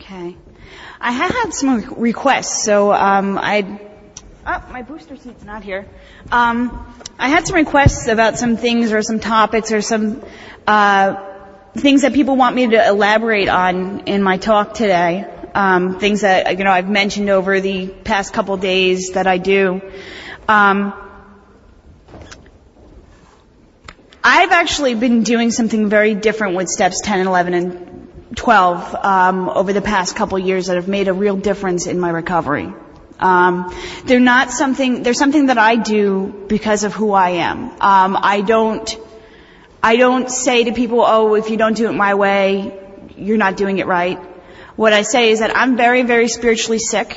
Okay. I had some requests, so my booster seat's not here. I had some requests about some things or some topics or some things that people want me to elaborate on in my talk today. Things that, I've mentioned over the past couple days that I do. I've actually been doing something very different with steps 10 and 11 and 12 over the past couple years that have made a real difference in my recovery. They're something that I do because of who I am. I don't say to people, oh, if you don't do it my way, you're not doing it right. What I say is that I'm very, very spiritually sick.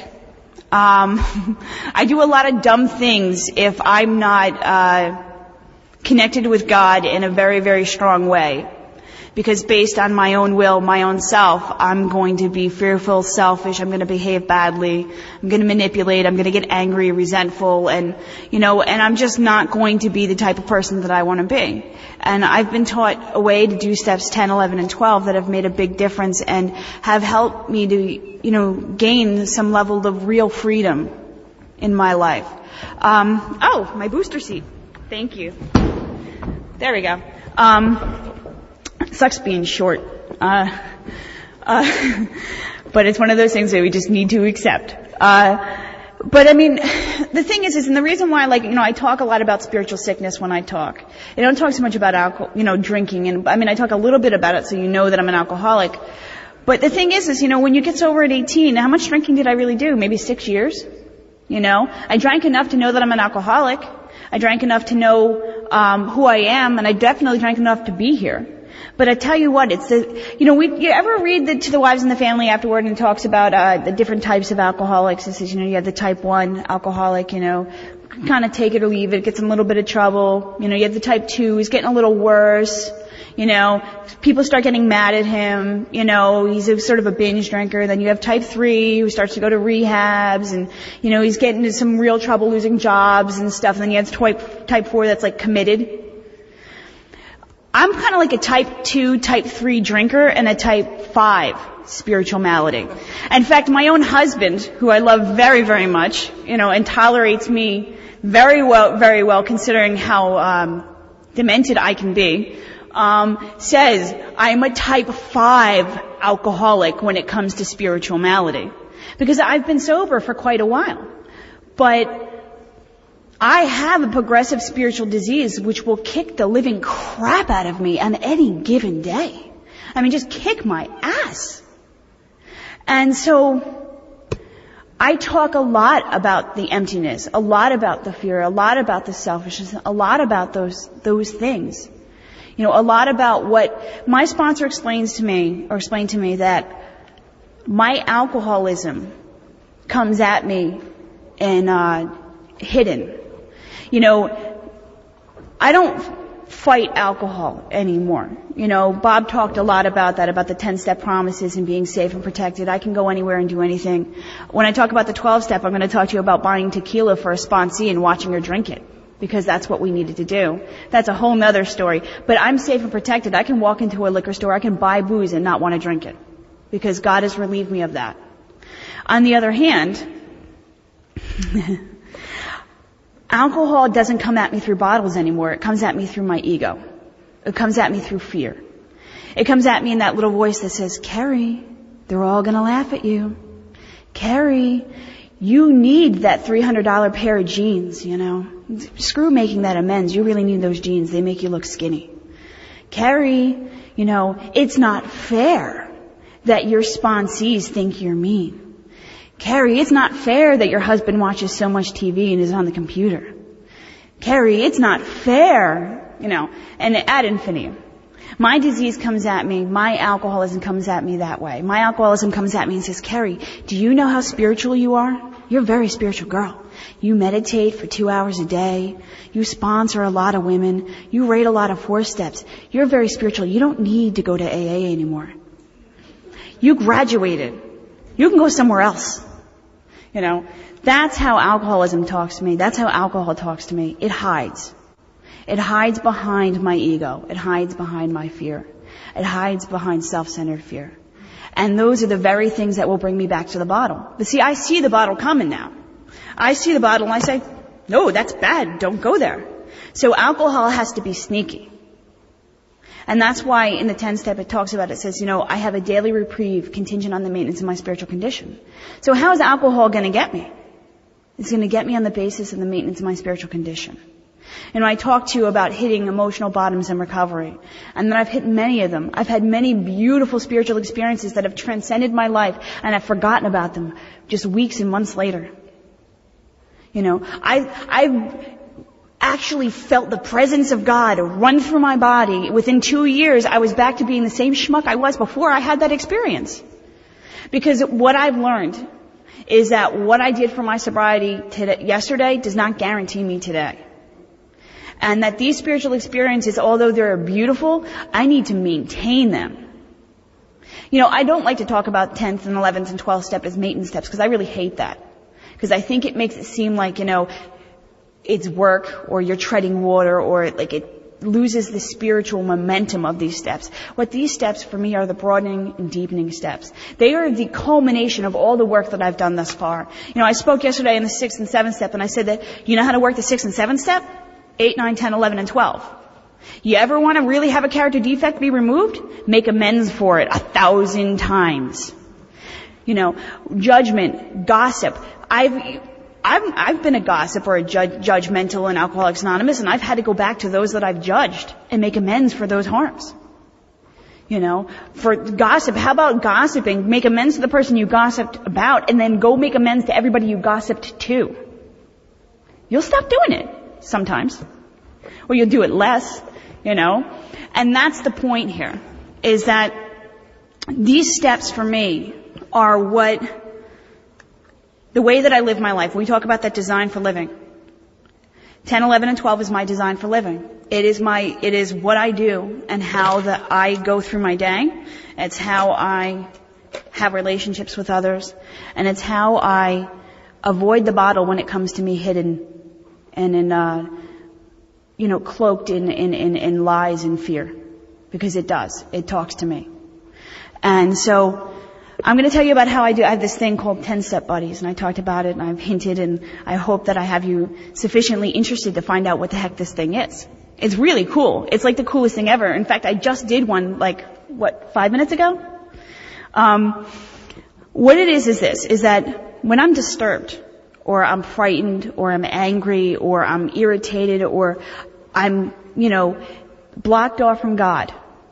I do a lot of dumb things if I'm not connected with God in a very, very strong way. Because based on my own will, my own self, I'm going to be fearful, selfish, I'm going to behave badly, I'm going to manipulate, I'm going to get angry, resentful, and I'm just not going to be the type of person that I want to be. And I've been taught a way to do steps 10, 11, and 12 that have made a big difference and have helped me to, gain some level of real freedom in my life. My booster seat. Thank you. There we go. Sucks being short. But it's one of those things that we just need to accept. But I mean, the thing is, and the reason why, I talk a lot about spiritual sickness when I talk. I don't talk so much about alcohol, drinking, and I talk a little bit about it so you know that I'm an alcoholic. But the thing is, when you get sober at 18, how much drinking did I really do? Maybe 6 years? I drank enough to know that I'm an alcoholic. I drank enough to know who I am, and I definitely drank enough to be here. But I tell you what, it's you ever read To the Wives in the Family afterward, and it talks about the different types of alcoholics. It says, you have the type 1 alcoholic, kind of take it or leave it, gets in a little bit of trouble. You have the type 2, he's getting a little worse. People start getting mad at him. He's sort of a binge drinker. Then you have type 3 who starts to go to rehabs, and he's getting into some real trouble losing jobs and stuff. And then you have type 4 that's committed. I'm kind of like a type 2, type 3 drinker and a type 5 spiritual malady. In fact, my own husband, who I love very, very much, and tolerates me very well considering how demented I can be, says I'm a type 5 alcoholic when it comes to spiritual malady. Because I've been sober for quite a while. But I have a progressive spiritual disease which will kick the living crap out of me on any given day. Just kick my ass. And so I talk a lot about the emptiness, a lot about the fear, a lot about the selfishness, a lot about those things. A lot about what my sponsor explained to me that my alcoholism comes at me in hidden. I don't fight alcohol anymore. Bob talked a lot about that, about the 10-step promises and being safe and protected. I can go anywhere and do anything. When I talk about the 12-step, I'm going to talk to you about buying tequila for a sponsee and watching her drink it. Because that's what we needed to do. That's a whole nother story. But I'm safe and protected. I can walk into a liquor store, I can buy booze and not want to drink it. Because God has relieved me of that. On the other hand, alcohol doesn't come at me through bottles anymore. It comes at me through my ego. It comes at me through fear. It comes at me in that little voice that says, Kerry, they're all going to laugh at you. Kerry, you need that $300 pair of jeans, Screw making that amends. You really need those jeans. They make you look skinny. Kerry, it's not fair that your sponsees think you're mean. Kerry, it's not fair that your husband watches so much TV and is on the computer. Kerry, it's not fair, and ad infinitum. My disease comes at me, my alcoholism comes at me that way. My alcoholism comes at me and says, Kerry, do you know how spiritual you are? You're a very spiritual girl. You meditate for 2 hours a day. You sponsor a lot of women. You rate a lot of 4-steps. You're very spiritual. You don't need to go to AA anymore. You graduated. You can go somewhere else. That's how alcoholism talks to me. That's how alcohol talks to me. It hides. It hides behind my ego. It hides behind my fear. It hides behind self-centered fear. And those are the very things that will bring me back to the bottle. But see, I see the bottle coming now. I see the bottle and I say, no, that's bad. Don't go there. So alcohol has to be sneaky. And that's why in the 10-step it talks about, it says, I have a daily reprieve contingent on the maintenance of my spiritual condition. So how is alcohol going to get me? It's going to get me on the basis of the maintenance of my spiritual condition. I talked to you about hitting emotional bottoms in recovery. And then I've hit many of them. I've had many beautiful spiritual experiences that have transcended my life, and I've forgotten about them just weeks and months later. I've actually felt the presence of God run through my body. Within 2 years, I was back to being the same schmuck I was before I had that experience. Because what I've learned is that what I did for my sobriety yesterday does not guarantee me today. And that these spiritual experiences, although they're beautiful, I need to maintain them. I don't like to talk about 10th and 11th and 12th step as maintenance steps, because I really hate that. Because I think it makes it seem like, it's work, or you're treading water, or like it loses the spiritual momentum of these steps. What these steps for me are the broadening and deepening steps. They are the culmination of all the work that I've done thus far. I spoke yesterday in the 6th and 7th step, and I said that, you know how to work the 6th and 7th step? 8, 9, 10, 11, and 12. You ever want to really have a character defect be removed? Make amends for it 1,000 times. Judgment, gossip. I've been a gossip or a judgmental in Alcoholics Anonymous, and I've had to go back to those that I've judged and make amends for those harms. For gossip, how about gossiping? Make amends to the person you gossiped about, and then go make amends to everybody you gossiped to. You'll stop doing it sometimes. Or you'll do it less, And that's the point here, is that these steps for me are the way that I live my life. We talk about that design for living. 10, 11, and 12 is my design for living. It is what I do and how that I go through my day. It's how I have relationships with others. And it's how I avoid the bottle when it comes to me hidden and cloaked in lies and fear. Because it does. It talks to me. And so I'm going to tell you about how I have this thing called 10-step buddies, and I talked about it, and I've hinted, and I hope that I have you sufficiently interested to find out what the heck this thing is. It's really cool. It's like the coolest thing ever. In fact, I just did one 5 minutes ago? What it is this, is that when I'm disturbed, or I'm frightened, or I'm angry, or I'm irritated, or I'm, blocked off from God,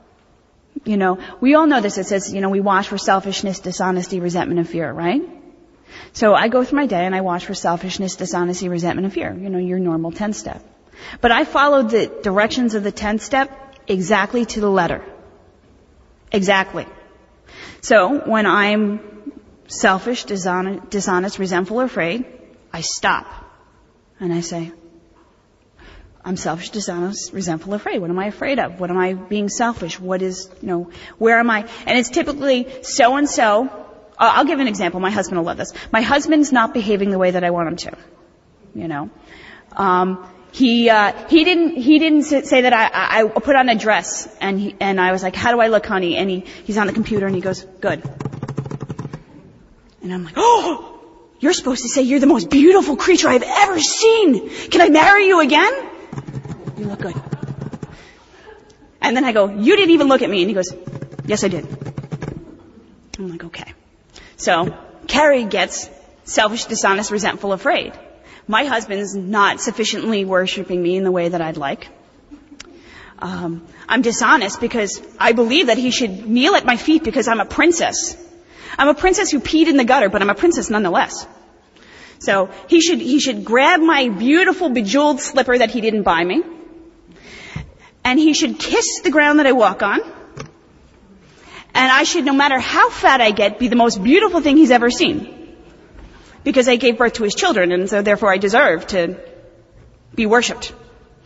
we all know this. It says, we watch for selfishness, dishonesty, resentment, and fear, right? So I go through my day and I watch for selfishness, dishonesty, resentment, and fear. Your normal 10-step. But I followed the directions of the 10th step exactly to the letter. Exactly. So when I'm selfish, dishonest, resentful, or afraid, I stop. And I say, I'm selfish, dishonest, resentful, afraid. What am I afraid of? What am I being selfish? What is, where am I? And it's typically so-and-so. I'll give an example. My husband will love this. My husband's not behaving the way that I want him to. He didn't say that I put on a dress and I was like, how do I look, honey? And he's on the computer and he goes, good. And I'm like, oh, you're supposed to say you're the most beautiful creature I've ever seen. Can I marry you again? You look good. And then I go, you didn't even look at me. And he goes, yes, I did. I'm like, okay. So Kerry gets selfish, dishonest, resentful, afraid. My husband's not sufficiently worshiping me in the way that I'd like. I'm dishonest because I believe that he should kneel at my feet because I'm a princess. I'm a princess who peed in the gutter, but I'm a princess nonetheless. So he should grab my beautiful bejeweled slipper that he didn't buy me. And he should kiss the ground that I walk on. And I should, no matter how fat I get, be the most beautiful thing he's ever seen. Because I gave birth to his children, and so therefore I deserve to be worshipped.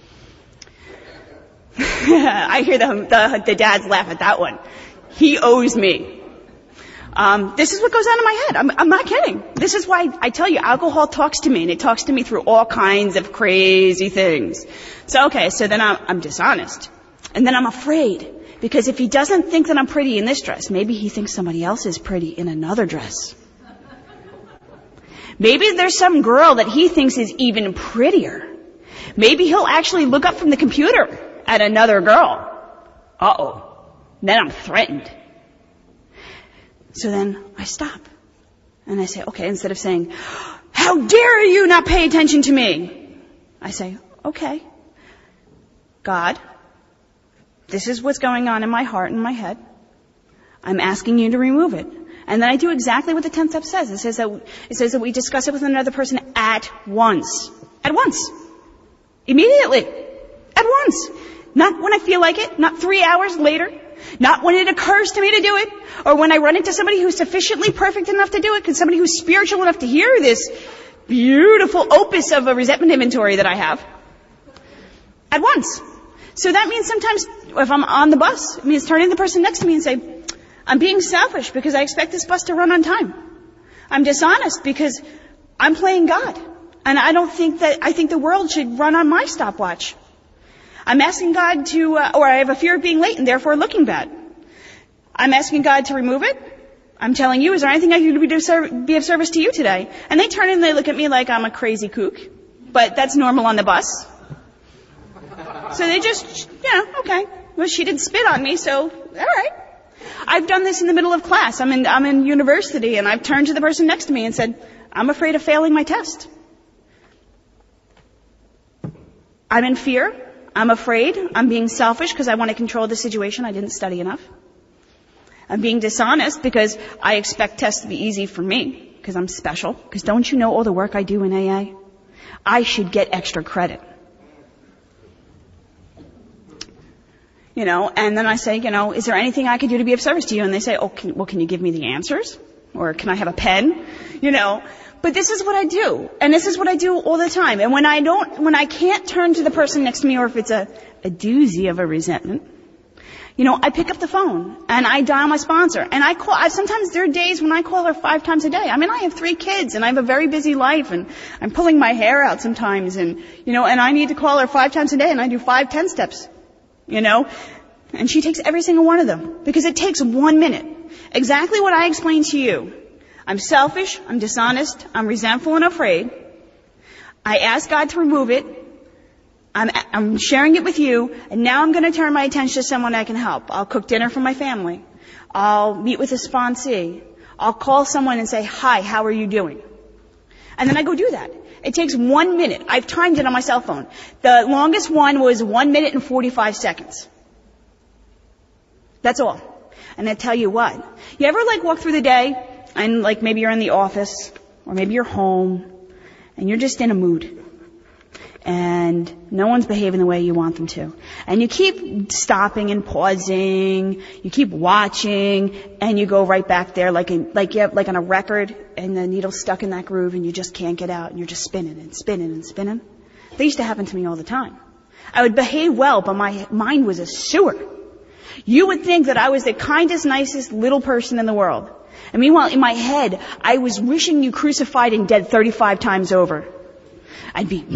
I hear the dads laugh at that one. He owes me. This is what goes on in my head. I'm not kidding. This is why I tell you, alcohol talks to me, and it talks to me through all kinds of crazy things. So then I'm dishonest. And then I'm afraid. Because if he doesn't think that I'm pretty in this dress, maybe he thinks somebody else is pretty in another dress. Maybe there's some girl that he thinks is even prettier. Maybe he'll actually look up from the computer at another girl. Uh-oh. Then I'm threatened. So then I stop. And I say, okay, instead of saying, how dare you not pay attention to me? I say, okay, God, this is what's going on in my heart and my head. I'm asking you to remove it. And then I do exactly what the 10th step says. It says that we discuss it with another person at once. At once. Immediately. At once. Not when I feel like it. Not 3 hours later. Not when it occurs to me to do it. Or when I run into somebody who's sufficiently perfect enough to do it. Because somebody who's spiritual enough to hear this beautiful opus of a resentment inventory that I have. At once. So that means sometimes if I'm on the bus, it means turning to the person next to me and say, I'm being selfish because I expect this bus to run on time. I'm dishonest because I'm playing God. And I think the world should run on my stopwatch. I'm asking God to, or I have a fear of being late and therefore looking bad. I'm asking God to remove it. I'm telling you, is there anything I can do to be of service to you today? And they turn and they look at me like I'm a crazy kook. But that's normal on the bus. So they just, okay. Well, she didn't spit on me, so, alright. I've done this in the middle of class. I'm in university, and I've turned to the person next to me and said, I'm afraid of failing my test. I'm in fear. I'm afraid. I'm being selfish because I want to control the situation. I didn't study enough. I'm being dishonest because I expect tests to be easy for me because I'm special. Because don't you know all the work I do in AA? I should get extra credit. And then I say, is there anything I could do to be of service to you? And they say, can you give me the answers? Or can I have a pen? But this is what I do. And this is what I do all the time. And when I can't turn to the person next to me, or if it's a doozy of a resentment, I pick up the phone and I dial my sponsor. And I call, sometimes there are days when I call her 5 times a day. I have 3 kids and I have a very busy life and I'm pulling my hair out sometimes and I need to call her 5 times a day and I do 5 10 steps. And she takes every single one of them because it takes 1 minute. Exactly what I explained to you. I'm selfish, I'm dishonest, I'm resentful and afraid. I ask God to remove it. I'm sharing it with you, and now I'm going to turn my attention to someone I can help. I'll cook dinner for my family. I'll meet with a sponsee. I'll call someone and say, hi, how are you doing? And then I go do that. It takes 1 minute. I've timed it on my cell phone. The longest one was 1 minute and 45 seconds. That's all. And I tell you what, you ever walk through the day and maybe you're in the office or maybe you're home and you're just in a mood and no one's behaving the way you want them to. And you keep stopping and pausing, you keep watching, and you go right back there like on a record and the needle's stuck in that groove and you just can't get out and you're just spinning and spinning and spinning. That used to happen to me all the time. I would behave well, but my mind was a sewer. You would think that I was the kindest, nicest little person in the world. And meanwhile, in my head, I was wishing you crucified and dead 35 times over. I'd be,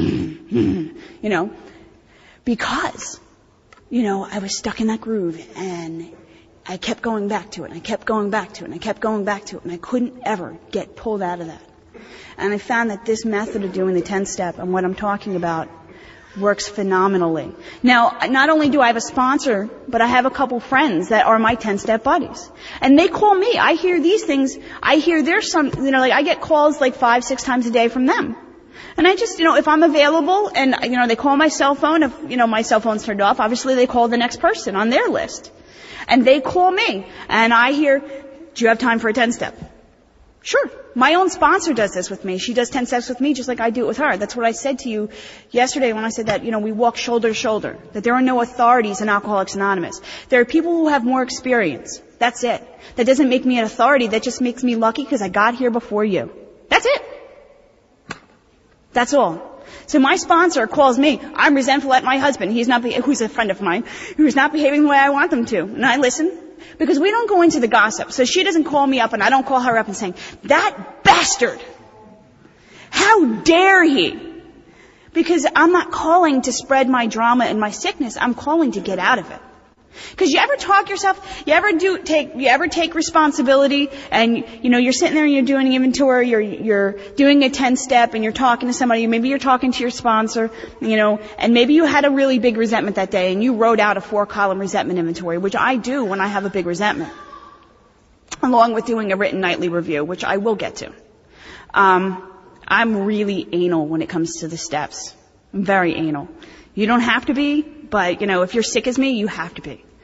because, I was stuck in that groove and I kept going back to it and I kept going back to it and I kept going back to it and I couldn't ever get pulled out of that. And I found that this method of doing the 10th step and what I'm talking about works phenomenally. Now, not only do I have a sponsor, but I have a couple friends that are my 10-step buddies. And they call me. I hear these things. I hear there's some, I get calls 5, 6 times a day from them. And I just, if I'm available and, they call my cell phone, if, my cell phone's turned off, obviously they call the next person on their list. And they call me. And I hear, do you have time for a 10-step? Sure. My own sponsor does this with me. She does 10 steps with me just like I do it with her. That's what I said to you yesterday when I said that, we walk shoulder to shoulder. That there are no authorities in Alcoholics Anonymous. There are people who have more experience. That's it. That doesn't make me an authority. That just makes me lucky because I got here before you. That's it. That's all. So my sponsor calls me. I'm resentful at my husband. Who's a friend of mine, who's not behaving the way I want them to. And I listen. Because we don't go into the gossip. So she doesn't call me up and I don't call her up and saying, that bastard! How dare he? Because I'm not calling to spread my drama and my sickness. I'm calling to get out of it. Because you ever you ever take responsibility and, you're sitting there and you're doing inventory, you're doing a 10-step and you're talking to somebody, maybe you're talking to your sponsor, and maybe you had a really big resentment that day and you wrote out a 4-column resentment inventory, which I do when I have a big resentment, along with doing a written nightly review, which I will get to. I'm really anal when it comes to the steps. I'm very anal. You don't have to be, but, if you're sick as me, you have to be.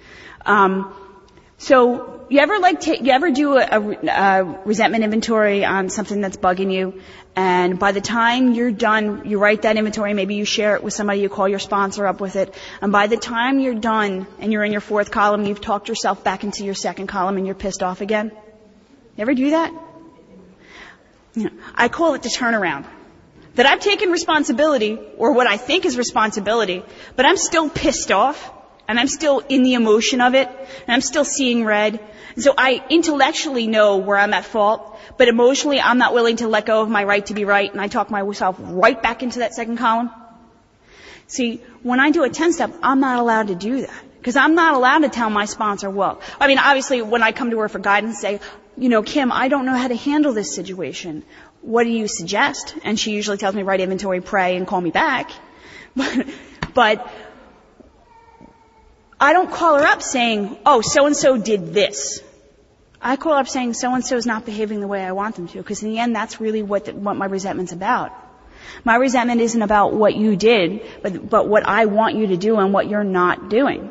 So you ever do a resentment inventory on something that's bugging you, and by the time you're done, you write that inventory, maybe you share it with somebody, you call your sponsor up with it, and by the time you're done and you're in your 4th column, you've talked yourself back into your 2nd column and you're pissed off again? You ever do that? I call it the turnaround. That I've taken responsibility, or what I think is responsibility, but I'm still pissed off, and I'm still in the emotion of it, and I'm still seeing red. And so I intellectually know where I'm at fault, but emotionally I'm not willing to let go of my right to be right, and I talk myself right back into that 2nd column. See, when I do a 10-step, I'm not allowed to do that. Because I'm not allowed to tell my sponsor, obviously when I come to her for guidance, say, Kim, I don't know how to handle this situation. What do you suggest? And she usually tells me, write inventory, pray, and call me back. But I don't call her up saying, so-and-so did this. I call her up saying, so-and-so is not behaving the way I want them to. Because in the end, that's really what my resentment's about. My resentment isn't about what you did, but what I want you to do and what you're not doing.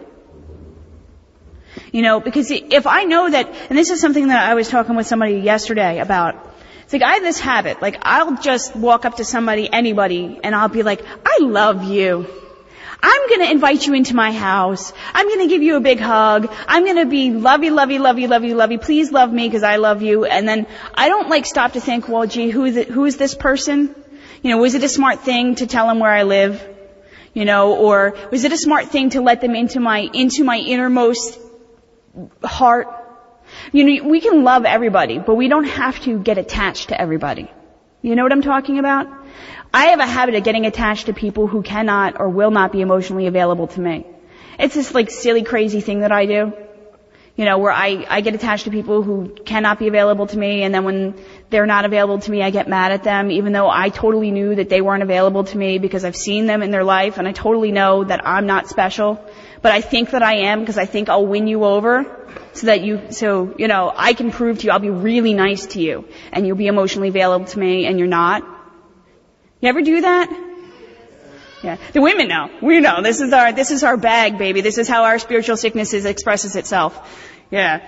Because if I know that, and this is something that I was talking with somebody yesterday about, it's like I have this habit, I'll just walk up to somebody, anybody, and I'll be like, I love you. I'm going to invite you into my house. I'm going to give you a big hug. I'm going to be love you, love you, love you, love you, love you. Please love me because I love you. And then I don't stop to think, well, gee, who is this person? Was it a smart thing to tell them where I live? Or was it a smart thing to let them into my innermost heart? We can love everybody, but we don't have to get attached to everybody. You know what I'm talking about? I have a habit of getting attached to people who cannot or will not be emotionally available to me. It's this silly, crazy thing that I do. Where I get attached to people who cannot be available to me, and then when they're not available to me, I get mad at them, even though I totally knew that they weren't available to me because I've seen them in their life, and I totally know that I'm not special. But I think that I am because I think I'll win you over so I can prove to you I'll be really nice to you and you'll be emotionally available to me and you're not. You ever do that? Yeah. The women know. We know. This is our bag, baby. This is how our spiritual sickness expresses itself. Yeah.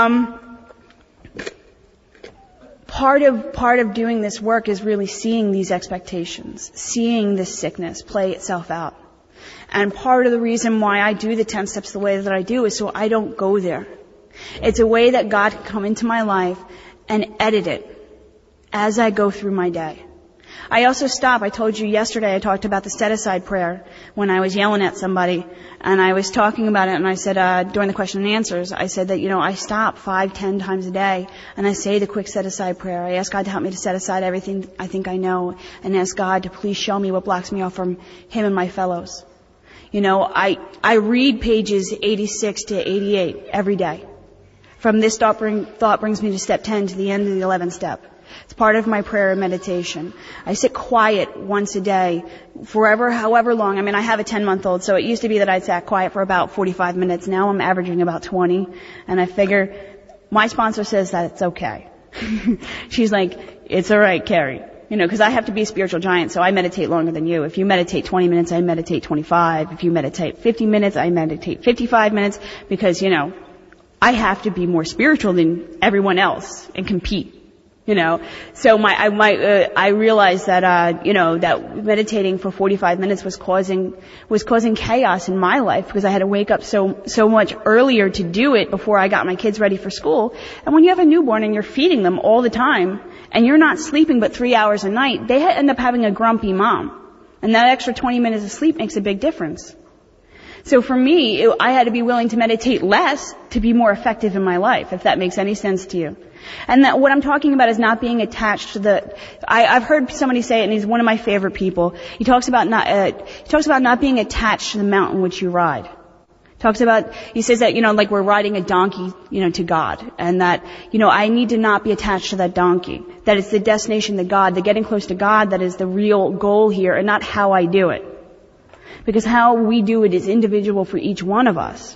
Part of doing this work is really seeing these expectations, seeing this sickness play itself out. And part of the reason why I do the 10 steps the way that I do is so I don't go there. It's a way that God can come into my life and edit it as I go through my day. I also stop. I told you yesterday I talked about the set-aside prayer when I was yelling at somebody, and I was talking about it, and I said, during the question and answers, I said that, I stop 5-10 times a day, and I say the quick set-aside prayer. I ask God to help me to set aside everything I think I know, and ask God to please show me what blocks me off from Him and my fellows. I read pages 86 to 88 every day. From this thought brings me to step 10 to the end of the 11th step. It's part of my prayer and meditation. I sit quiet once a day, however long. I have a 10-month-old, so it used to be that I'd sat quiet for about 45 minutes. Now I'm averaging about 20, and I figure my sponsor says that it's okay. She's like, it's all right, Kerry. Because I have to be a spiritual giant, so I meditate longer than you. If you meditate 20 minutes, I meditate 25. If you meditate 50 minutes, I meditate 55 minutes, because, I have to be more spiritual than everyone else and compete. So I realized that, that meditating for 45 minutes was causing chaos in my life because I had to wake up so much earlier to do it before I got my kids ready for school. And when you have a newborn and you're feeding them all the time and you're not sleeping but 3 hours a night, they end up having a grumpy mom. And that extra 20 minutes of sleep makes a big difference. So for me, I had to be willing to meditate less to be more effective in my life, if that makes any sense to you. And that what I'm talking about is not being attached to I've heard somebody say it, and he's one of my favorite people. He talks about not being attached to the mountain which you ride. Talks about, he says that, like we're riding a donkey, to God. And that, I need to not be attached to that donkey. That it's the destination to God, the getting close to God that is the real goal here and not how I do it. Because how we do it is individual for each one of us.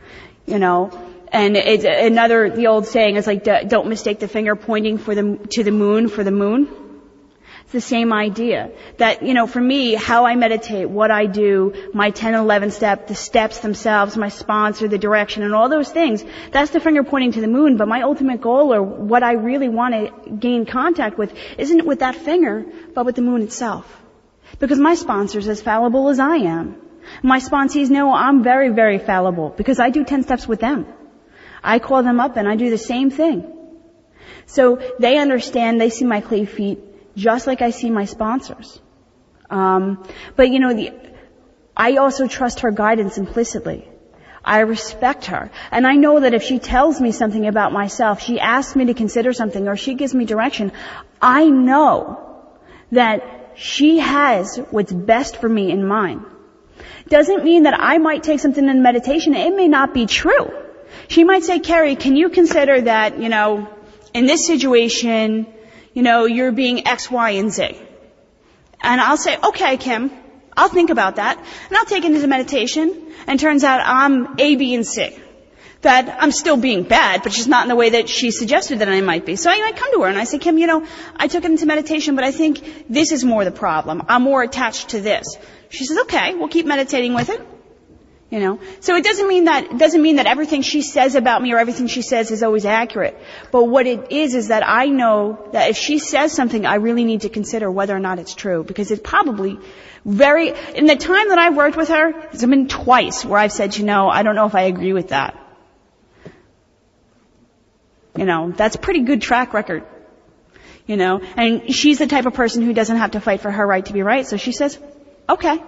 And it's the old saying is like, don't mistake the finger pointing to the moon for the moon. It's the same idea. That, for me, how I meditate, what I do, my 10 and 11 step, the steps themselves, my sponsor, the direction, and all those things, that's the finger pointing to the moon. But my ultimate goal, or what I really want to gain contact with, isn't with that finger, but with the moon itself. Because my sponsor's as fallible as I am. My sponsees know I'm very, very fallible, because I do 10 steps with them. I call them up and I do the same thing. So they understand, they see my clay feet, just like I see my sponsors. But I also trust her guidance implicitly. I respect her. And I know that if she tells me something about myself, she asks me to consider something, or she gives me direction, I know that she has what's best for me in mind. Doesn't mean that I might take something in meditation. It may not be true. She might say, Kerry, can you consider that, in this situation, you're being X, Y, and Z. And I'll say, okay, Kim, I'll think about that. And I'll take it into meditation. And turns out I'm A, B, and C. That I'm still being bad, but just not in the way that she suggested that I might be. So I come to her and I say, Kim, I took it into meditation, but I think this is more the problem. I'm more attached to this. She says, okay, we'll keep meditating with it. So it doesn't mean that everything she says about me or everything she says is always accurate. But what it is that I know that if she says something, I really need to consider whether or not it's true. Because it's probably in the time that I've worked with her, there's been twice where I've said, I don't know if I agree with that. That's a pretty good track record. And she's the type of person who doesn't have to fight for her right to be right. So she says, okay.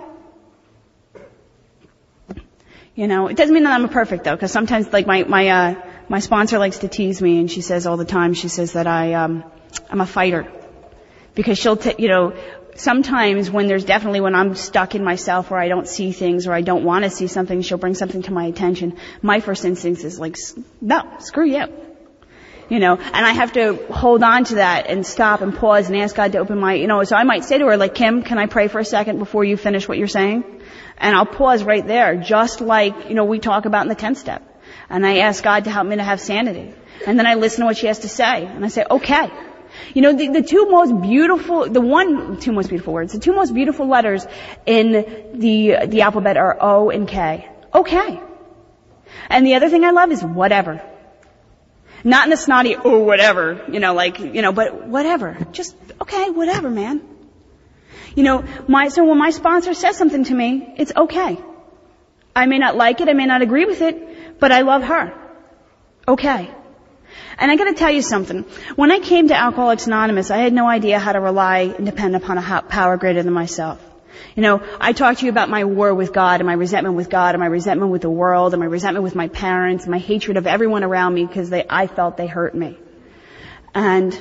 It doesn't mean that I'm perfect though, because sometimes like my sponsor likes to tease me, and she says all the time, she says that I'm a fighter. Because she'll sometimes when I'm stuck in myself or I don't see things or I don't want to see something, she'll bring something to my attention. My first instinct is like, no, screw you. And I have to hold on to that and stop and pause and ask God to open my, so I might say to her like, Kim, can I pray for a second before you finish what you're saying? And I'll pause right there, just like, we talk about in the 10th step. And I ask God to help me to have sanity. And then I listen to what she has to say. And I say, okay. The two most beautiful letters in the alphabet are O and K. Okay. And the other thing I love is whatever. Not in the snotty, oh, whatever, but whatever. Just, okay, whatever, man. So when my sponsor says something to me, it's okay. I may not like it, I may not agree with it, but I love her. Okay. And I gotta tell you something. When I came to Alcoholics Anonymous, I had no idea how to rely and depend upon a power greater than myself. I talked to you about my war with God and my resentment with God and my resentment with the world and my resentment with my parents and my hatred of everyone around me because I felt they hurt me. And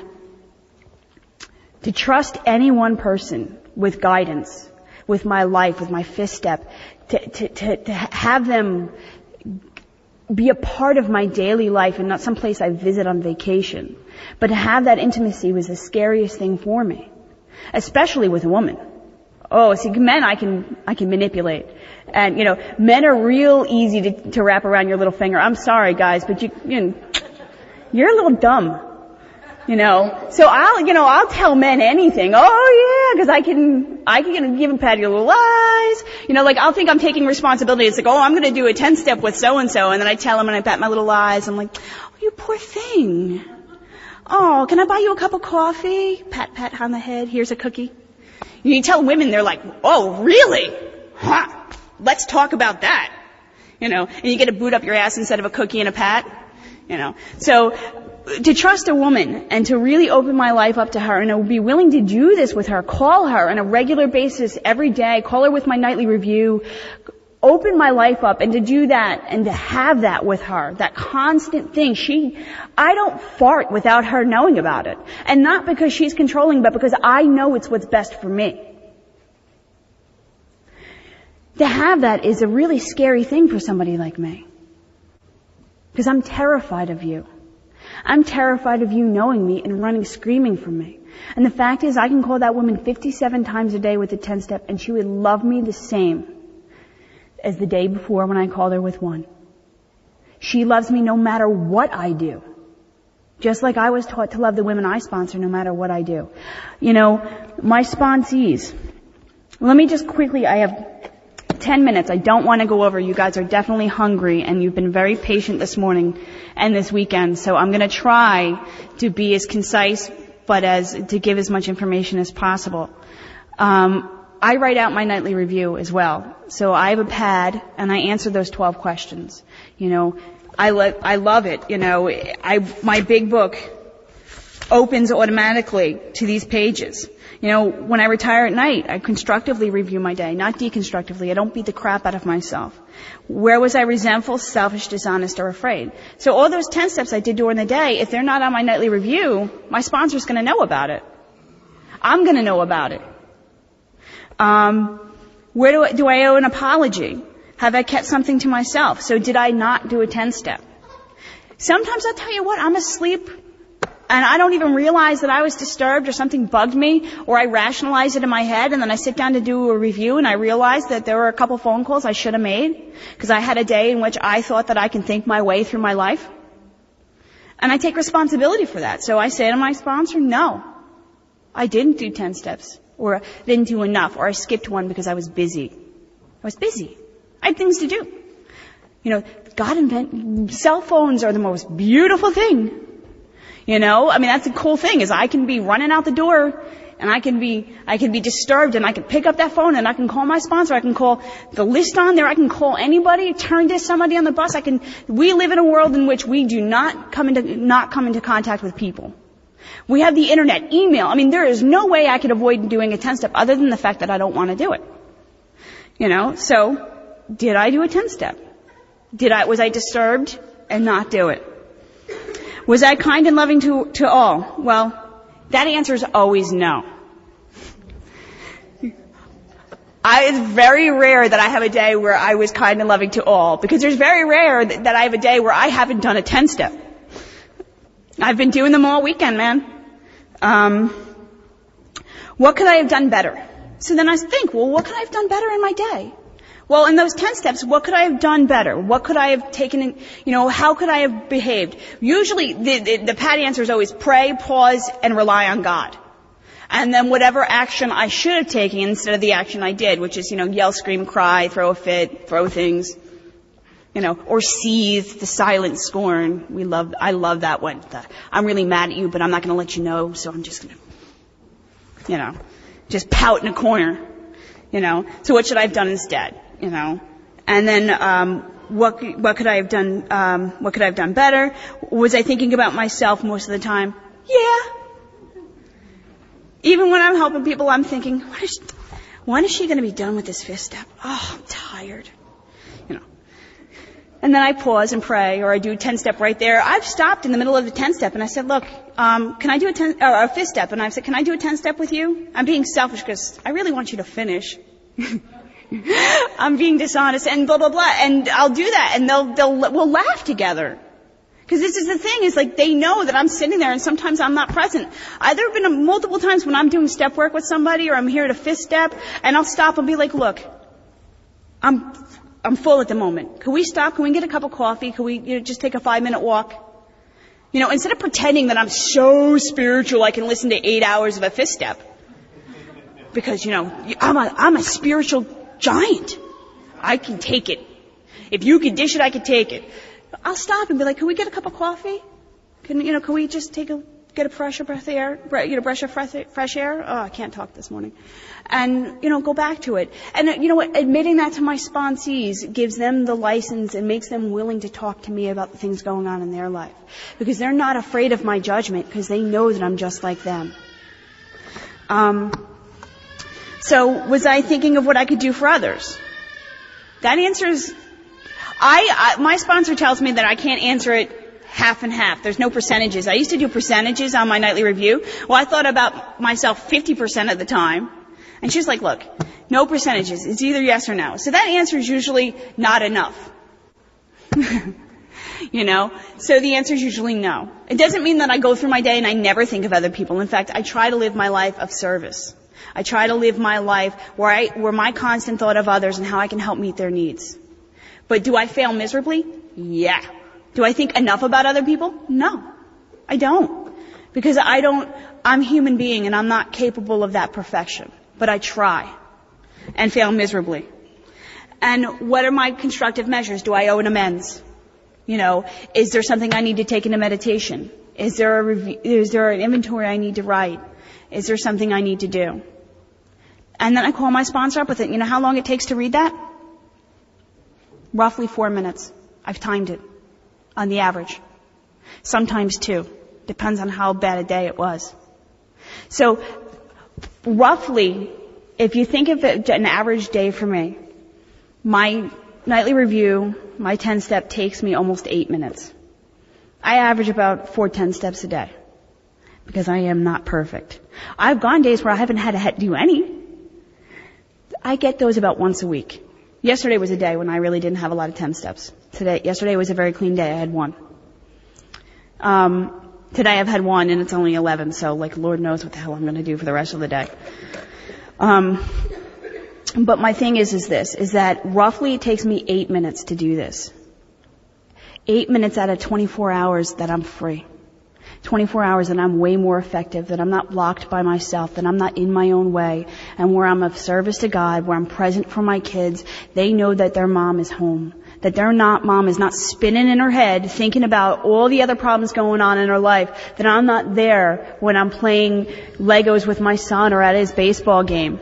to trust any one person with guidance, with my life, with my fifth step, to have them be a part of my daily life and not some place I visit on vacation, but to have that intimacy was the scariest thing for me, especially with a woman. Oh, see, men I can manipulate. And, men are real easy to wrap around your little finger. I'm sorry, guys, but you're a little dumb. So I'll tell men anything. Oh yeah, because I can give them pat your little eyes. I'll think I'm taking responsibility. It's like, oh, I'm going to do a 10-step with so-and-so. And then I tell them and I pat my little eyes. I'm like, oh, you poor thing. Oh, can I buy you a cup of coffee? Pat, pat on the head. Here's a cookie. You tell women, they're like, oh, really? Huh. Let's talk about that. And you get a boot up your ass instead of a cookie and a pat. So to trust a woman and to really open my life up to her and to be willing to do this with her, call her on a regular basis every day, call her with my nightly review, open my life up and to do that and to have that with her, that constant thing. I don't fart without her knowing about it. And not because she's controlling, but because I know it's what's best for me. To have that is a really scary thing for somebody like me. Because I'm terrified of you. I'm terrified of you knowing me and running screaming from me. And the fact is, I can call that woman 57 times a day with a 10-step, and she would love me the same as the day before when I called her with one. She loves me no matter what I do. Just like I was taught to love the women I sponsor no matter what I do. You know, my sponsees. Let me just quickly, I have 10 minutes. I don't want to go over. You guys are definitely hungry, and you've been very patient this morning and this weekend. So I'm going to try to be as concise, but to give as much information as possible. I write out my nightly review as well. So I have a pad, and I answer those 12 questions. You know, I love it. You know, my big book opens automatically to these pages. You know, when I retire at night, I constructively review my day, not deconstructively. I don't beat the crap out of myself. Where was I resentful, selfish, dishonest, or afraid? So all those 10 steps I did during the day, if they're not on my nightly review, my sponsor's going to know about it. I'm going to know about it. Where do I owe an apology? Have I kept something to myself? So did I not do a 10-step? Sometimes I'll tell you what, I'm asleep and I don't even realize that I was disturbed or something bugged me, or I rationalize it in my head, and then I sit down to do a review and I realize that there were a couple phone calls I should have made because I had a day in which I thought that I can think my way through my life. And I take responsibility for that. So I say to my sponsor, no, I didn't do 10 steps, or I didn't do enough, or I skipped one because I was busy. I was busy. I had things to do. You know, cell phones are the most beautiful thing. You know, I mean, that's the cool thing is I can be running out the door and I can be disturbed and I can pick up that phone and I can call my sponsor. I can call the list on there. I can call anybody, turn to somebody on the bus. We live in a world in which we do not come into contact with people. We have the internet, email. I mean, there is no way I could avoid doing a 10-step other than the fact that I don't want to do it. You know, so did I do a 10-step? Was I disturbed and not do it? Was I kind and loving to all? Well, that answer is always no. It's very rare that I have a day where I was kind and loving to all, because there's very rare that I have a day where I haven't done a 10-step. I've been doing them all weekend, man. What could I have done better? So then I think, well, what could I have done better in my day? Well, in those 10 steps, what could I have done better? What could I have taken in, you know, how could I have behaved? Usually, the pat answer is always pray, pause, and rely on God. And then whatever action I should have taken instead of the action I did, which is, you know, yell, scream, cry, throw a fit, throw things, you know, or seethe, the silent scorn. I love that one. I'm really mad at you, but I'm not going to let you know, so I'm just going to, you know, just pout in a corner, you know. So what should I have done instead? You know, and then what could I have done? What could I have done better? Was I thinking about myself most of the time? Yeah. Even when I'm helping people, I'm thinking, when is she going to be done with this 5th step? Oh, I'm tired. You know. And then I pause and pray, or I do a 10-step right there. I've stopped in the middle of the 10-step and I said, look, can I do a 5th step? And I've said, can I do a 10-step with you? I'm being selfish because I really want you to finish. I'm being dishonest and blah, blah, blah. And I'll do that and we'll laugh together. Because this is the thing, is like they know that I'm sitting there and sometimes I'm not present. There have been multiple times when I'm doing step work with somebody or I'm here at a 5th step and I'll stop and be like, look, I'm full at the moment. Can we stop? Can we get a cup of coffee? Can we just take a 5-minute walk? You know, instead of pretending that I'm so spiritual I can listen to 8 hours of a 5th step. Because, you know, I'm a spiritual giant. I can take it. If you can dish it, I can take it. I'll stop and be like, can we get a cup of coffee? Can we just get a fresh breath of air? Brush of fresh air? Oh, I can't talk this morning. And, go back to it. And, what? Admitting that to my sponsees gives them the license and makes them willing to talk to me about the things going on in their life. Because they're not afraid of my judgment because they know that I'm just like them. So was I thinking of what I could do for others? That answer is, my sponsor tells me that I can't answer it half and half. There's no percentages. I used to do percentages on my nightly review. Well, I thought about myself 50% of the time. And she's like, look, no percentages. It's either yes or no. So that answer is usually not enough. You know? So the answer is usually no. It doesn't mean that I go through my day and I never think of other people. In fact, I try to live my life of service. I try to live my life where my constant thought of others and how I can help meet their needs. But do I fail miserably? Yeah. Do I think enough about other people? No. I don't. Because I'm a human being and I'm not capable of that perfection. But I try. And fail miserably. And what are my constructive measures? Do I owe an amends? You know, is there something I need to take into meditation? Is there an inventory I need to write? Is there something I need to do? And then I call my sponsor up with it. You know how long it takes to read that? Roughly 4 minutes. I've timed it on the average. Sometimes 2. Depends on how bad a day it was. So roughly, if you think of it, an average day for me, my nightly review, my 10-step takes me almost 8 minutes. I average about 4 10-steps a day because I am not perfect. I've gone days where I haven't had to do any. I get those about once a week. Yesterday was a day when I really didn't have a lot of 10 steps. Yesterday was a very clean day. I had 1. Today I've had 1 and it's only 11, so like Lord knows what the hell I'm going to do for the rest of the day. But my thing is that roughly it takes me 8 minutes to do this. 8 minutes out of 24 hours that I'm free. 24 hours that I'm way more effective, that I'm not blocked by myself, that I'm not in my own way, and where I'm of service to God, where I'm present for my kids. They know that their mom is home. That their mom is not spinning in her head thinking about all the other problems going on in her life. That I'm not there when I'm playing Legos with my son or at his baseball game.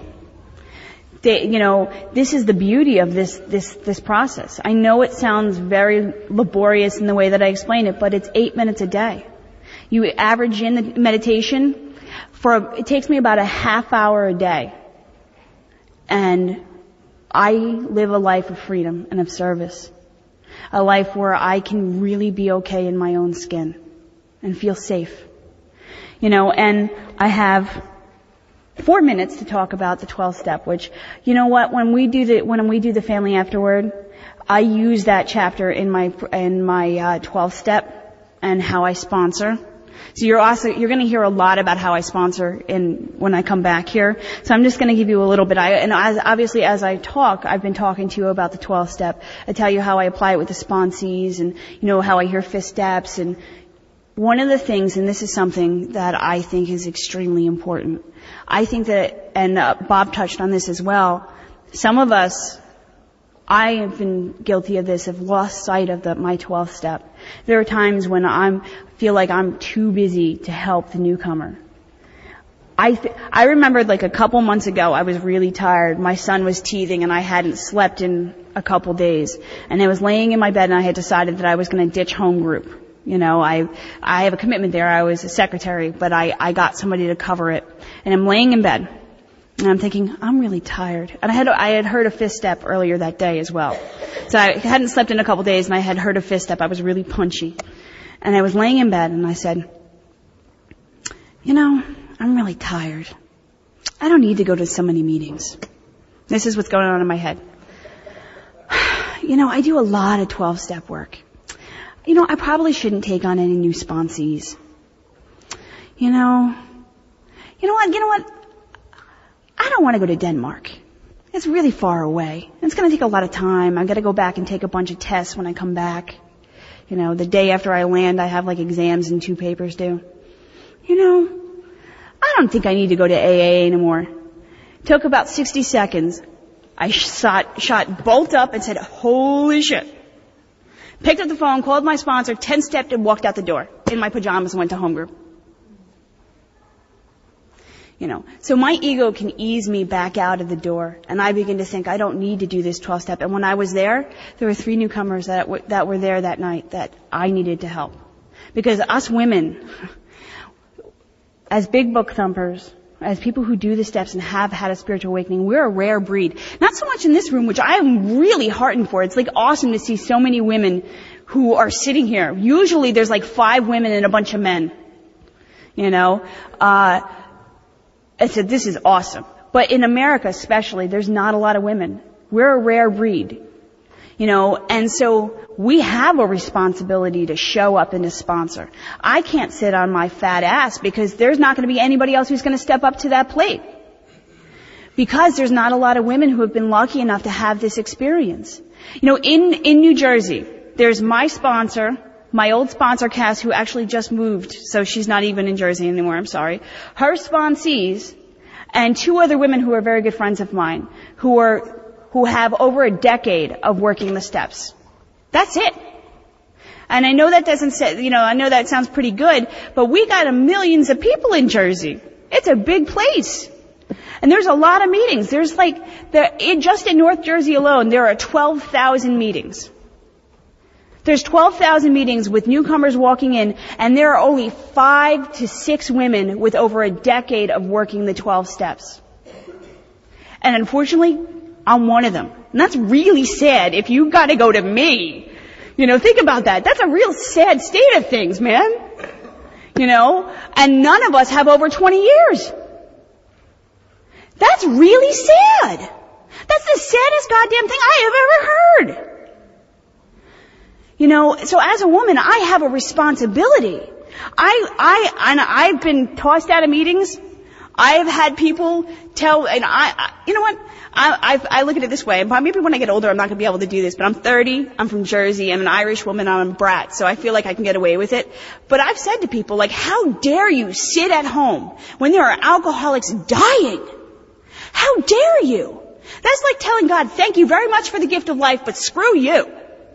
This is the beauty of this process. I know it sounds very laborious in the way that I explain it, but it's 8 minutes a day. You average in the meditation it takes me about a half hour a day. And I live a life of freedom and of service. A life where I can really be okay in my own skin and feel safe. And I have 4 minutes to talk about the 12th step, which, you know what, when we do the family afterward, I use that chapter in my 12th step and how I sponsor. So you're going to hear a lot about how I sponsor when I come back here. So I'm just going to give you a little bit. Obviously as I talk, I've been talking to you about the 12th step. I tell you how I apply it with the sponsees and, how I hear 5th steps. And one of the things, and this is something that I think is extremely important. I think that, and Bob touched on this as well, some of us, I have been guilty of this, have lost sight of my 12th step. There are times when I feel like I'm too busy to help the newcomer. I remembered like a couple months ago, I was really tired. My son was teething and I hadn't slept in a couple days. And I was laying in my bed and I had decided that I was going to ditch home group. I have a commitment there. I was a secretary, but I got somebody to cover it. And I'm laying in bed. And I'm thinking, I'm really tired. And I had heard a 5th step earlier that day as well. So I hadn't slept in a couple days and I had heard a 5th step. I was really punchy. And I was laying in bed and I said, I'm really tired. I don't need to go to so many meetings. This is what's going on in my head. I do a lot of 12-step work. I probably shouldn't take on any new sponsees. You know what? I don't want to go to Denmark. It's really far away. It's going to take a lot of time. I've got to go back and take a bunch of tests when I come back. The day after I land, I have like exams and 2 papers due. I don't think I need to go to AA anymore. Took about 60 seconds. I shot bolt up and said, holy shit. Picked up the phone, called my sponsor, 10-stepped and walked out the door in my pajamas and went to home group. So my ego can ease me back out of the door, and I begin to think I don't need to do this 12-step. And when I was there were 3 newcomers that were there that night that I needed to help. Because us women, as big book thumpers, as people who do the steps and have had a spiritual awakening, we're a rare breed. Not so much in this room, which I am really heartened for. It's like awesome to see so many women who are sitting here. Usually there's like 5 women and a bunch of men. I said, this is awesome. But in America especially, there's not a lot of women. We're a rare breed. And so we have a responsibility to show up and to sponsor. I can't sit on my fat ass because there's not going to be anybody else who's going to step up to that plate. Because there's not a lot of women who have been lucky enough to have this experience. In New Jersey, there's my sponsor, my old sponsor, Cass, who actually just moved, so she's not even in Jersey anymore, I'm sorry. Her sponsees, and 2 other women who are very good friends of mine, who have over a decade of working the steps. That's it. And I know that I know that sounds pretty good, but we got millions of people in Jersey. It's a big place. And there's a lot of meetings. There's just in North Jersey alone, there are 12,000 meetings. There's 12,000 meetings with newcomers walking in, and there are only 5 to 6 women with over a decade of working the 12 steps. And unfortunately, I'm one of them. And that's really sad if you gotta go to me. Think about that. That's a real sad state of things, man. And none of us have over 20 years. That's really sad. That's the saddest goddamn thing I have ever heard. So as a woman, I have a responsibility. I've been tossed out of meetings. I've had people tell, and I look at it this way, and maybe when I get older I'm not going to be able to do this, but I'm 30, I'm from Jersey, I'm an Irish woman, I'm a brat, so I feel like I can get away with it. But I've said to people, how dare you sit at home when there are alcoholics dying? How dare you? That's like telling God, thank you very much for the gift of life, but screw you.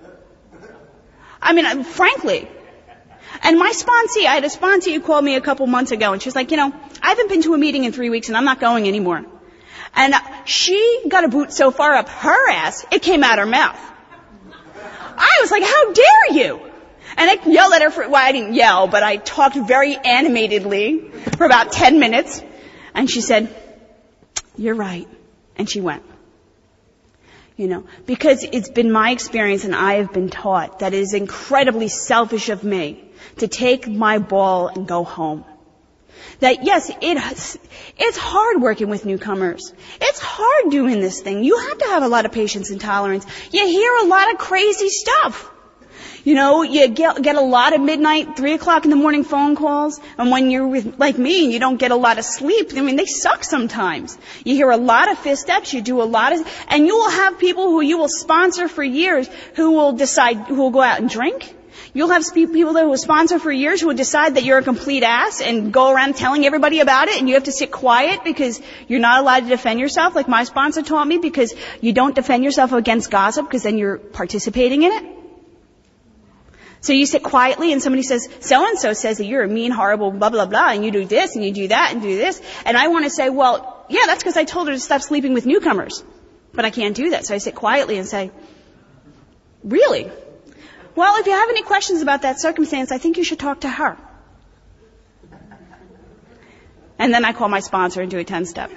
Frankly. And my sponsee, I had a sponsee who called me a couple months ago, and she was like, I haven't been to a meeting in 3 weeks, and I'm not going anymore. And she got a boot so far up her ass, it came out her mouth. I was like, how dare you? And I yelled at her I didn't yell, but I talked very animatedly for about 10 minutes. And she said, you're right. And she went. Because it's been my experience and I have been taught that it is incredibly selfish of me to take my ball and go home. That yes, it's hard working with newcomers. It's hard doing this thing. You have to have a lot of patience and tolerance. You hear a lot of crazy stuff. You get a lot of midnight, 3 o'clock in the morning phone calls, and when you're like me, you don't get a lot of sleep. They suck sometimes. You hear a lot of fist ups, you do a lot of, and you will have people who you will sponsor for years who will go out and drink. You'll have people that will sponsor for years who will decide that you're a complete ass and go around telling everybody about it, and you have to sit quiet because you're not allowed to defend yourself, like my sponsor taught me, because you don't defend yourself against gossip because then you're participating in it. So you sit quietly and somebody says, so-and-so says that you're a mean, horrible, blah, blah, blah, and you do this and you do that and do this. And I want to say, well, yeah, that's because I told her to stop sleeping with newcomers. But I can't do that. So I sit quietly and say, really? Well, if you have any questions about that circumstance, I think you should talk to her. And then I call my sponsor and do a 10-step.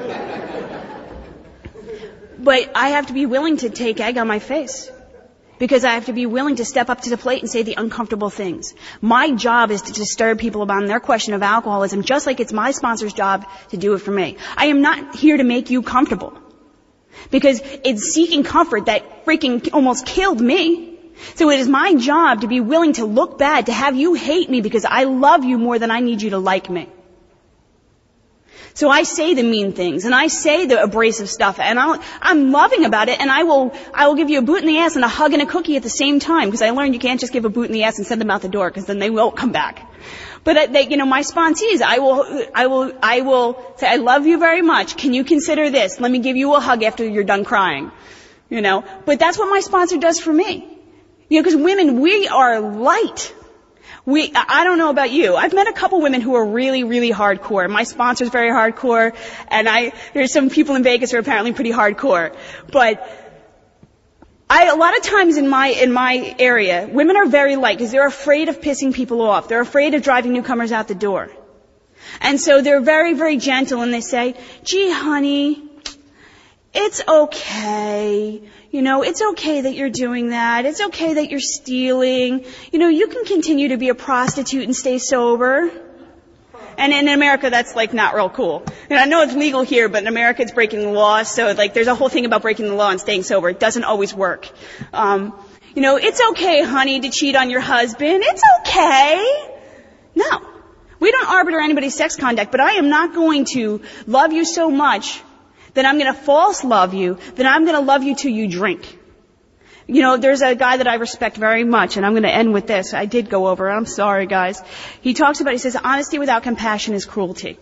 But I have to be willing to take egg on my face. Because I have to be willing to step up to the plate and say the uncomfortable things. My job is to disturb people about their question of alcoholism, just like it's my sponsor's job to do it for me. I am not here to make you comfortable. Because it's seeking comfort that freaking almost killed me. So it is my job to be willing to look bad, to have you hate me because I love you more than I need you to like me. So I say the mean things, and I say the abrasive stuff, and I'm loving about it, and I will give you a boot in the ass and a hug and a cookie at the same time, because I learned you can't just give a boot in the ass and send them out the door, because then they won't come back. But my sponsees, I will say, I love you very much. Can you consider this? Let me give you a hug after you're done crying. But that's what my sponsor does for me. Because women, we are light. I don't know about you. I've met a couple women who are really, really hardcore. My sponsor's very hardcore, and there's some people in Vegas who are apparently pretty hardcore. But a lot of times in my area, women are very light because they're afraid of pissing people off. They're afraid of driving newcomers out the door. And so they're very, very gentle, and they say, gee, honey, it's okay. It's okay that you're doing that. It's okay that you're stealing. You can continue to be a prostitute and stay sober. And in America, that's not real cool. I know it's legal here, but in America it's breaking the law, so like there's a whole thing about breaking the law and staying sober. It doesn't always work. It's okay, honey, to cheat on your husband. It's okay. No. We don't arbiter anybody's sex conduct, but I am not going to love you so much that I'm going to false love you, that I'm going to love you till you drink. There's a guy that I respect very much, and I'm going to end with this. I did go over. I'm sorry, guys. He says, honesty without compassion is cruelty.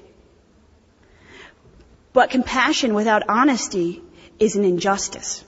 But compassion without honesty is an injustice.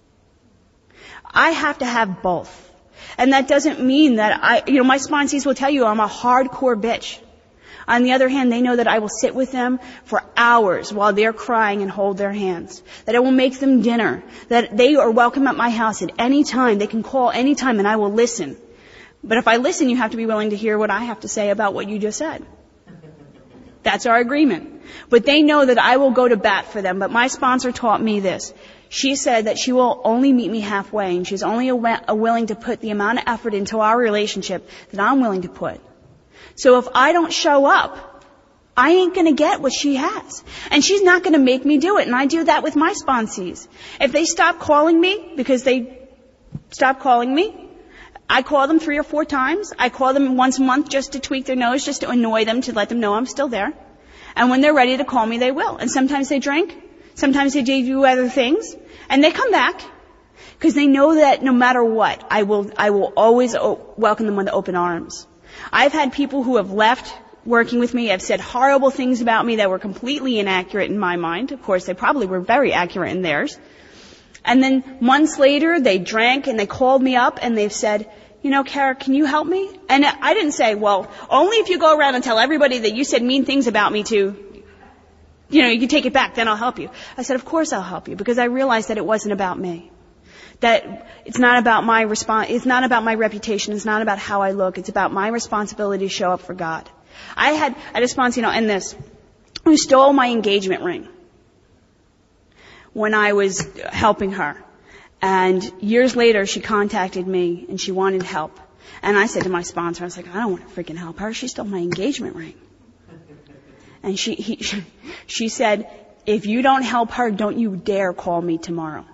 I have to have both. And that doesn't mean that my sponsees will tell you I'm a hardcore bitch. On the other hand, they know that I will sit with them for hours while they're crying and hold their hands. That I will make them dinner. That they are welcome at my house at any time. They can call any time and I will listen. But if I listen, you have to be willing to hear what I have to say about what you just said. That's our agreement. But they know that I will go to bat for them. But my sponsor taught me this. She said that she will only meet me halfway, and she's only willing to put the amount of effort into our relationship that I'm willing to put. So if I don't show up, I ain't going to get what she has. And she's not going to make me do it. And I do that with my sponsees. If they stop calling me because they stop calling me, I call them 3 or 4 times. I call them once a month just to tweak their nose, just to annoy them, to let them know I'm still there. And when they're ready to call me, they will. And sometimes they drink. Sometimes they do other things. And they come back. Because they know that no matter what, I will always welcome them with open arms. I've had people who have left working with me, have said horrible things about me that were completely inaccurate in my mind. Of course, they probably were very accurate in theirs. And then months later, they drank and they called me up and they've said, Kara, can you help me? And I didn't say, well, only if you go around and tell everybody that you said mean things about me you can take it back, then I'll help you. I said, of course I'll help you, because I realized that it wasn't about me. That it's not about my it's not about my reputation, it's not about how I look, it's about my responsibility to show up for God. I had a sponsor, and this, who stole my engagement ring when I was helping her. And years later, she contacted me and she wanted help. And I said to my sponsor, I was like, I don't want to freaking help her. She stole my engagement ring. And she said, if you don't help her, don't you dare call me tomorrow.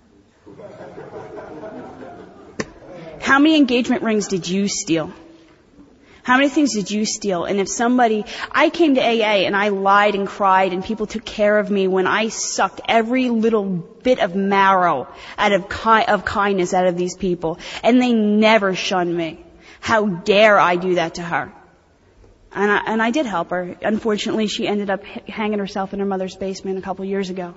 How many engagement rings did you steal? How many things did you steal? And if I came to AA and I lied and cried and people took care of me when I sucked every little bit of marrow out of kindness out of these people, and they never shunned me. How dare I do that to her? And I did help her. Unfortunately, she ended up hanging herself in her mother's basement a couple years ago.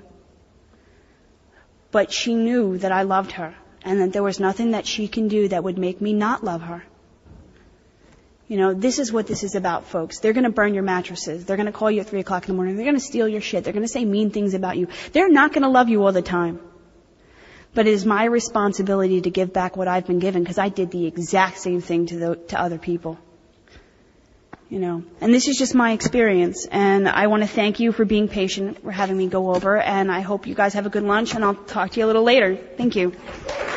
But she knew that I loved her, and that there was nothing that she can do that would make me not love her. This is what this is about, folks. They're going to burn your mattresses. They're going to call you at 3 o'clock in the morning. They're going to steal your shit. They're going to say mean things about you. They're not going to love you all the time. But it is my responsibility to give back what I've been given, because I did the exact same thing to other people. And this is just my experience. And I want to thank you for being patient, for having me go over. And I hope you guys have a good lunch, and I'll talk to you a little later. Thank you.